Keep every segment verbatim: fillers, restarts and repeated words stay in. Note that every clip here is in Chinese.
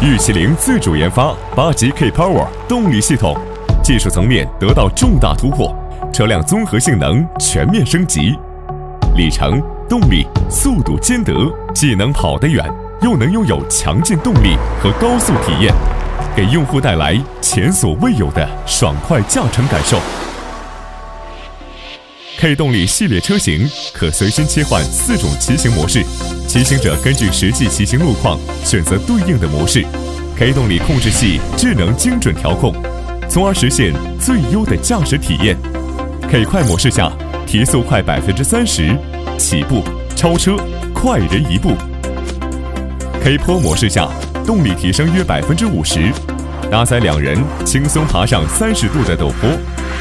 玉麒麟自主研发八级 K Power 动力系统，技术层面得到重大突破，车辆综合性能全面升级，里程、动力、速度兼得，既能跑得远，又能拥有强劲动力和高速体验，给用户带来前所未有的爽快驾乘感受。K 动力系列车型可随心切换四种骑行模式，骑行者根据实际骑行路况选择对应的模式。K 动力控制系智能精准调控，从而实现最优的驾驶体验。K 快模式下，提速快百分之三十，起步、超车快人一步。K 坡模式下，动力提升约百分之五十，搭载两人轻松爬上三十度的陡坡。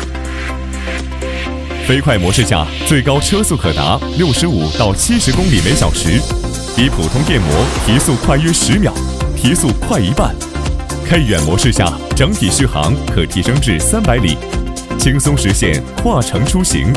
飞快模式下，最高车速可达六十五到七十公里每小时，比普通电摩提速快约十秒，提速快一半。K 远模式下，整体续航可提升至三百里，轻松实现跨城出行。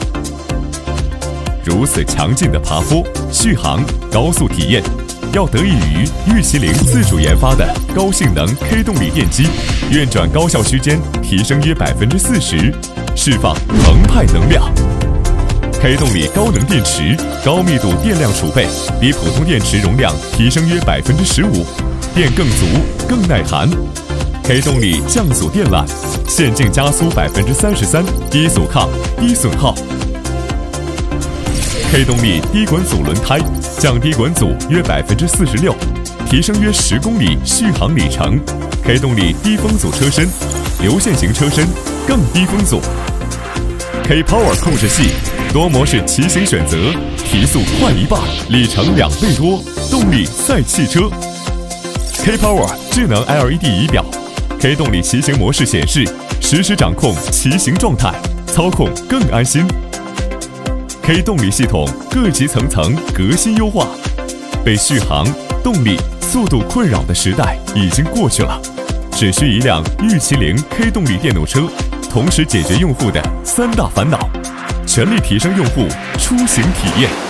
如此强劲的爬坡、续航、高速体验，要得益于玉麒麟自主研发的高性能 K 动力电机，运转高效区间提升约百分之四十，释放澎湃能量。K 动力高能电池高密度电量储备，比普通电池容量提升约百分之十五，电更足、更耐寒。K 动力降阻电缆，线径加速百分之三十三，低阻抗、低损耗。K 动力低滚阻轮胎，降低滚阻约百分之四十六，提升约十公里续航里程。K 动力低风阻车身，流线型车身更低风阻。K Power 控制系，多模式骑行选择，提速快一半，里程两倍多，动力赛汽车。K Power 智能 L E D 仪表 ，K 动力骑行模式显示，实时掌控骑行状态，操控更安心。K 动力系统各级层层革新优化，被续航、动力、速度困扰的时代已经过去了，只需一辆玉麒麟 K 动力电动车，同时解决用户的三大烦恼，全力提升用户出行体验。